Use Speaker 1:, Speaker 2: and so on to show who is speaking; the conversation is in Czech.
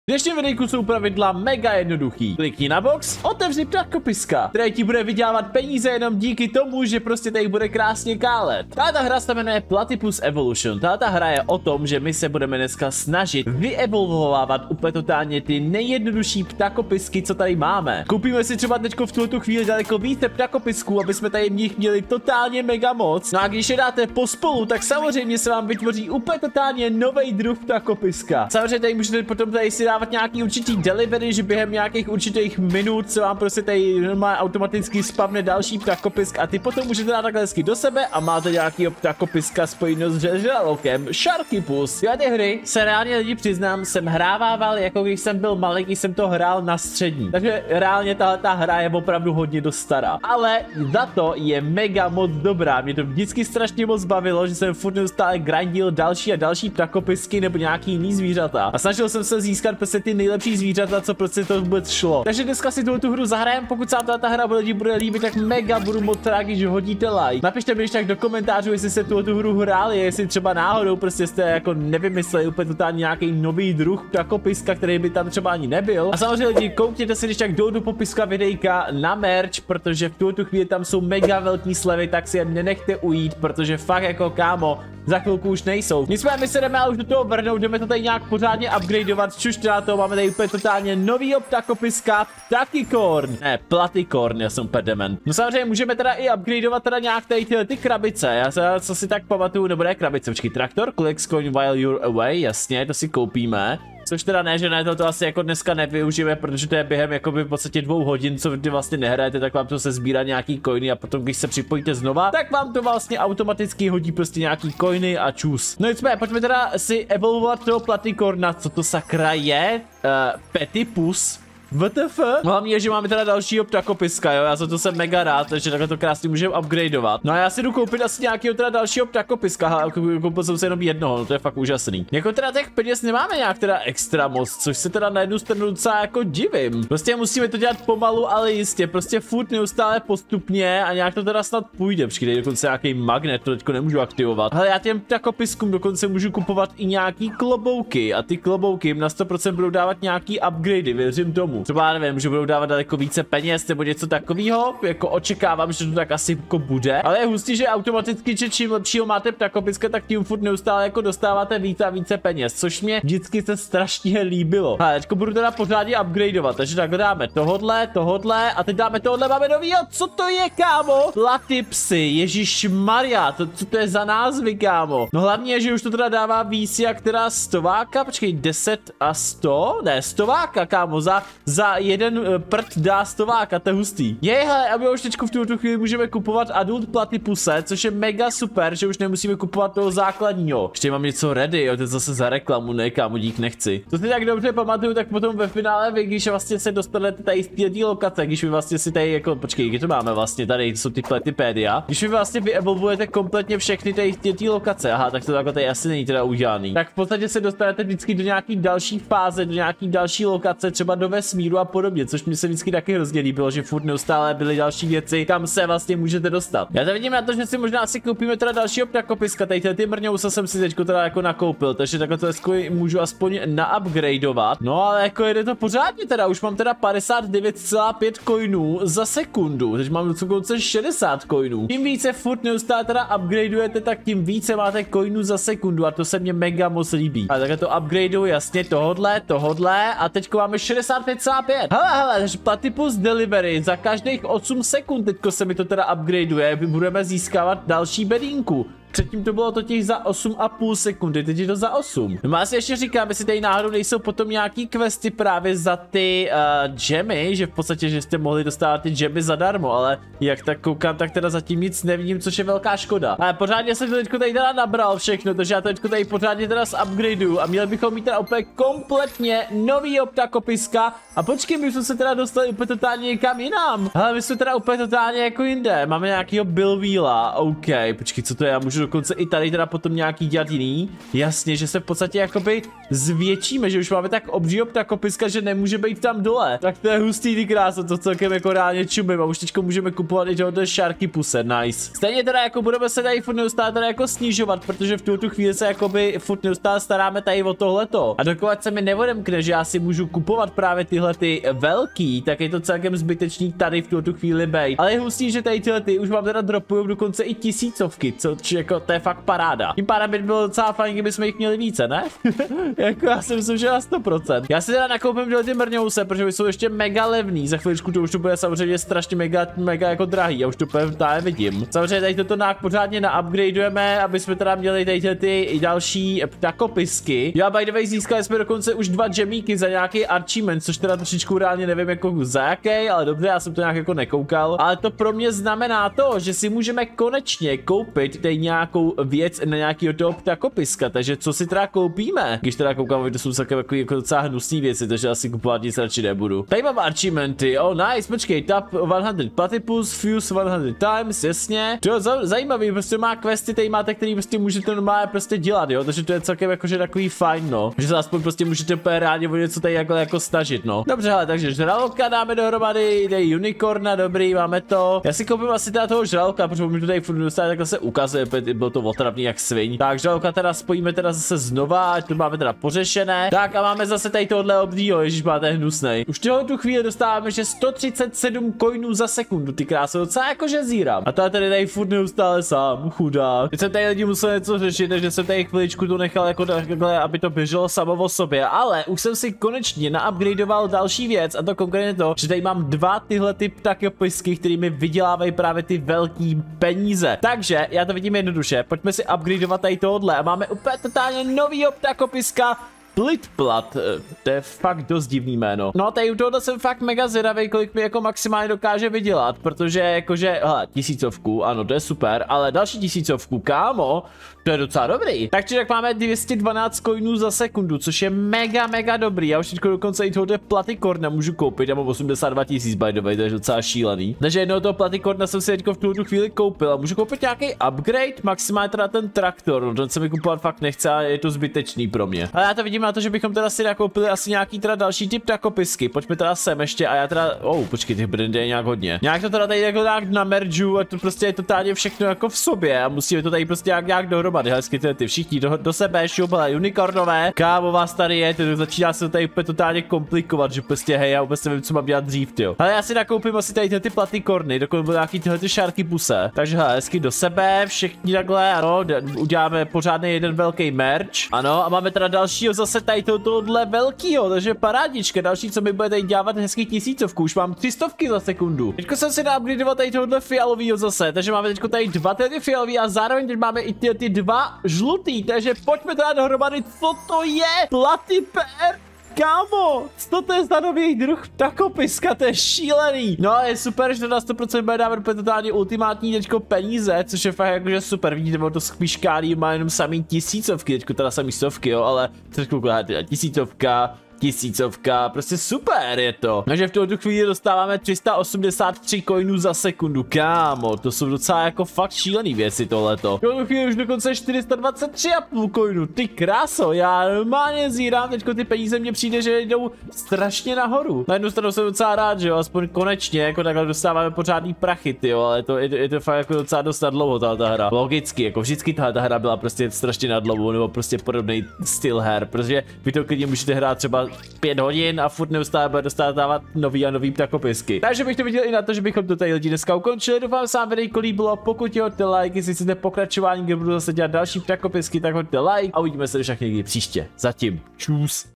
Speaker 1: V dnešním videjku jsou pravidla mega jednoduchý. Klikni na box, otevři ptakopiska, který ti bude vydělávat peníze jenom díky tomu, že prostě tady bude krásně kálet. Tato hra se jmenuje Platypus Evolution. Tato hra je o tom, že my se budeme dneska snažit vyevolvovávat úplně totálně ty nejjednodušší ptakopisky, co tady máme. Koupíme si třeba teďko v tuto chvíli daleko více ptakopisků, aby jsme tady v nich měli totálně mega moc. No a když je dáte pospolu, tak samozřejmě se vám vytvoří úplně totálně nový druh ptakopiska. Samozřejmě tady můžete potom tady si dávat nějaký určitý delivery, že během nějakých určitých minut se vám prostě tady normálně automaticky spavne další ptakopisk a ty potom můžete dát takhle hezky do sebe a máte nějakýho ptakopiska spojeného s žralokem Sharkypus. Já ty hry se reálně lidi přiznám, jsem hrával jako když jsem byl malý, když jsem to hrál na střední. Takže reálně ta hra je opravdu hodně dost stará. Ale za to je mega moc dobrá. Mě to vždycky strašně moc bavilo, že jsem furt neustále grindil další a další ptakopisky nebo nějaký jiný zvířata. A snažil jsem se získat prostě ty nejlepší zvířata, co prostě to vůbec šlo. Takže dneska si tu hru zahrajem, pokud se vám ta hra bude líbit, tak mega budu moc rád, když hodíte like. Napište mi když tak do komentářů, jestli jste tu hru hráli, jestli třeba náhodou prostě jste jako nevymysleli úplně totálně nějaký nový druh ptakopiska, který by tam třeba ani nebyl. A samozřejmě lidi, koukněte si když tak do popiska videjka na merch, protože v tuto chvíli tam jsou mega velký slevy, tak si je nenechte ujít, protože fakt jako kámo, za chvilku už nejsou. Nicméně my se jdeme ale už do toho vrhnout, jdeme to tady nějak pořádně upgradeovat, čuž teda to máme tady úplně totálně novýho ptakopiska, Ptakikorn. Ne, Platykorn, já jsem úplně dement. No samozřejmě můžeme teda i upgradeovat teda nějak tady ty krabice, já se co si tak pamatuju, nebo ne krabice, počkej, traktor, collects coin while you're away, jasně, to si koupíme. Což teda ne, že ne, to asi jako dneska nevyužijeme, protože to je během jakoby v podstatě 2 hodin, co vy vlastně nehrajete, tak vám to se sbírá nějaký coiny a potom když se připojíte znova, tak vám to vlastně automaticky hodí prostě nějaký coiny a čus. No nicméně, pojďme teda si evolvovat toho Platykorna, co to sakra je? Platypus. WTF? Hlavně je, že máme teda dalšího ptakopiska, jo, já za to jsem mega rád, takže takhle to krásně můžeme upgradeovat. No a já si jdu koupit asi nějakého teda dalšího ptakopiska, koupil jsem se jenom jednoho, no to je fakt úžasný. Jako teda těch peněz nemáme nějak teda extra moc, což se teda na jednu stranu docela jako divím. Prostě musíme to dělat pomalu, ale jistě, prostě furt neustále postupně a nějak to teda snad půjde. Počkej, dokonce nějaký magnet, to teďko nemůžu aktivovat. Ale já těm ptakopiskům dokonce můžu kupovat i nějaký klobouky a ty klobouky jim na 100% budou dávat nějaký upgradey, věřím tomu. Třeba nevím, že budou dávat daleko více peněz nebo něco takového, jako očekávám, že to tak asi jako bude. Ale je hustý, že automaticky, že čím lepšího máte ptakopiska, tak tím furt neustále jako dostáváte více a více peněz, což mě vždycky se strašně líbilo. A teďko budu teda pořádně upgradeovat, takže tak dáme tohodle a teď dáme tohodle, máme novýho, co to je, kámo? Platypsy, ježišmarja, co to je za názvy, kámo? No hlavně je, že už to teda dává víc jak teda stováka, počkej, 10 a 100? Ne, stováka, kámo, za jeden prd dá stováka, to je hustý. Hele, a my už teďko v tuto chvíli můžeme kupovat adult platypuse, což je mega super, že už nemusíme kupovat toho základního. Ještě mám něco ready, jo, to je zase za reklamu, ne, kámo, dík nechci. To si tak dobře pamatuju, tak potom ve finále vy, když vlastně se dostanete tady z té lokace, když vy vlastně si tady jako, počkej, kde to máme vlastně, tady jsou ty Platypedia. Když vy vlastně vyevolvujete kompletně všechny tady ty lokace, aha, tak to takhle tady asi není teda udělaný. Tak v podstatě se dostanete vždycky do nějaký další fáze, do nějaký další lokace, třeba do vesmíru a podobně, což mi se vždycky taky hrozně líbilo, že furt neustále byly další věci, kam se vlastně můžete dostat. Já to vidím na to, že si možná asi koupíme teda dalšího ptakopiska, tady ty mrňousa jsem si teďko teda jako nakoupil, takže takhle to můžu aspoň naupgradeovat. No ale jako jede to pořádně teda, už mám teda 59,5 coinů za sekundu, teď mám dokonce 60 coinů. Tím více furt neustále teda upgradeujete, tak tím více máte coinů za sekundu a to se mně mega moc líbí. A takhle to upgradeuju, jasně, tohodle a teďko máme 65,5. Hele, takže Platypus Delivery za každých 8 sekund teďko se mi to teda upgradeuje, budeme získávat další bedínku. Předtím to bylo totiž za 8,5 sekundy, teď je to za 8. No já si ještě říkám, jestli tady náhodou nejsou potom nějaký questy právě za ty gemy, že v podstatě, že jste mohli dostávat ty gemy zadarmo, ale jak tak koukám, tak teda zatím nic nevidím, což je velká škoda. Ale pořádně jsem to teďko tady teda nabral všechno, takže já to teďko tady pořádně teda upgradeuju a měli bychom mít teda úplně kompletně novýho ptakopiska a počkej, my jsme se teda dostali úplně totálně někam jinam. Ale my jsme teda úplně totálně jako jinde, máme nějakýho Bill Wheela, OK, počkej, co to je, já můžu můžu dokonce i tady teda potom nějaký dělat jiný. Jasně, že se v podstatě jakoby zvětšíme, že už máme tak obřího ptakopiska, že nemůže být tam dole. Tak to je hustý, ty krása, to celkem jako reálně čumím a už teďko můžeme kupovat i tohoto Sharkypuse, nice. Stejně teda jako budeme se tady furt neustále teda jako snižovat, protože v tuto chvíli se jakoby furt neustále staráme tady o tohleto. A dokud se mi neodemkne, že já si můžu kupovat právě tyhle ty velký, tak je to celkem zbytečný tady v tuto chvíli bejt. Ale je hustý, že tady tyhle ty už vám teda dropujou dokonce i tisícovky, což jako to je fakt paráda. Tím pádem by bylo docela fajn, kdybychom jich měli více, ne? Jako já si myslím, že na 100%. Já si teda nakoupím tyhle ty mrňouse, protože jsou ještě mega levný. Za chviličku to už to bude samozřejmě strašně mega jako drahý. Já už to úplně vidím. Samozřejmě tady toto pořádně naupgradeujeme, aby jsme teda měli tady ty další ptakopisky. Já by the way získali jsme dokonce už 2 gemíky za nějaký achievement, což teda trošičku reálně nevím jako za jaký, ale dobře, já jsem to nějak jako nekoukal. Ale to pro mě znamená to, že si můžeme konečně koupit tady nějakou věc na nějakýho toho ptakopiska, takže co si teda koupíme? Když teda koukám, že to jsou takové jako docela hnusné věci, takže asi kupovat nic radši nebudu. Tady mám achievementy, nice, počkej, tap 100 platypus, fuse 100 times, jasně. To je zajímavý, prostě má questy, tady máte, který prostě můžete normálně prostě dělat, jo, takže to je celkem jakože takový fajn, no. Že se aspoň prostě můžete úplně rádi o něco tady jako snažit, no. Dobře, ale takže žraloka dáme dohromady, tady unicorna, dobrý, máme to. Já si koupím asi teda toho žraloka, protože mi to tady furt dostane, takhle se ukazuje, bylo to otravný jak sviň. Tak žraloka teda spojíme teda zase znova, ať to máme teda pořešené. Tak a máme zase tady tohle obdího, ježiš, máte hnusnej. Už tu chvíli dostáváme, že 137 coinů za sekundu, ty krásy, docela jakože zírám. A tady furt neustále sám, chudák. Teď jsem tady lidi musel něco řešit, takže jsem tady chviličku to nechal jako takhle, aby to běželo samo o sobě, ale už jsem si konečně naupgradeoval další věc, a to konkrétně to, že tady mám 2 tyhle ty ptakopisky, který mi vydělávají právě ty velký peníze. Takže já to vidím jednoduše, pojďme si upgradeovat tady tohle a máme úplně totálně novýho ptakopiska. Plitplat, to je fakt dost divný jméno. No tady u tohoto jsem fakt mega zvědavý, kolik mi jako maximálně dokáže vydělat, protože jakože, hele, 1000, ano, to je super, ale další 1000, kámo, to je docela dobrý. Takže tak máme 212 coinů za sekundu, což je mega dobrý. Já už teď dokonce i tohoto platikorna můžu koupit, já mám 82 000 by the way, to je docela šílený. Takže jednoho toho platikorna jsem si teďko v tuto chvíli koupil a můžu koupit nějaký upgrade, maximálně teda ten traktor, no ten se mi kupovat fakt nechce a je to zbytečný pro mě. Ale já to vidím na to, že bychom teda si nakoupili asi nějaký teda další typ ptakopisky. Pojďme teda sem ještě a já teda, počkej, těch brandy je nějak hodně. Nějak to teda tady jako nějak nameržu a to prostě je totálně všechno jako v sobě a musíme to tady prostě nějak dohromady. Hezky ty všichni do sebe, šubele, unicornové. Kámo, vás tady je, to začíná se to tady úplně totálně komplikovat, že prostě hej, já vůbec nevím, co mám dělat dřív, tyjo. Ale já si nakoupím asi tady ty platikorny, dokud budou nějaký tyhle Sharkypuse. Takže hele, hezky do sebe, všichni takhle, ano, uděláme pořádný jeden velký merch. Ano, a máme teda dalšího zase tady tohle velkýho, takže parádička, další, co mi bude tady dělat hezký 1000, už mám 300 za sekundu. Teďko jsem si naupgradeoval tady tohle fialovýho zase, takže máme teďko tady 2 ty fialový a zároveň teď máme i ty 2 žlutý, takže pojďme teda dohromady, co to je? Platyper? Kámo, co to je za nový druh ptakopiska, to je šílený. No je super, že to na 100% bude dávat totálně ultimátní teďko peníze, což je fakt jakože super, vidíte, to skvíškálí má jenom samý 1000, teďko teda samý 100, jo, ale trošku 1000, 1000, prostě super je to. Takže v tuto chvíli dostáváme 383 coinů za sekundu, kámo, to jsou docela jako fakt šílený věci tohleto. V tuto chvíli už dokonce 423,5 coinů, ty kráso, já normálně zírám, teďko ty peníze mně přijde, že jdou strašně nahoru. Na jednu stranu jsem docela rád, že jo, aspoň konečně, jako takhle dostáváme pořádný prachy, jo, ale je to fakt jako docela dost nadlouho tato hra. Logicky, jako vždycky tato hra byla prostě strašně nadlouho, nebo prostě podobný styl her, protože vy to klidně můžete hrát třeba 5 hodin a furt neustále bude dostávat nový a nový ptakopisky. Takže bych to viděl i na to, že bychom to tady lidi dneska ukončili. Doufám, se vám videjko líbilo, pokud jo, hoďte like, jestli chcete pokračování, kde budu zase dělat další ptakopisky, tak hoďte like a uvidíme se už někdy příště. Zatím, čus.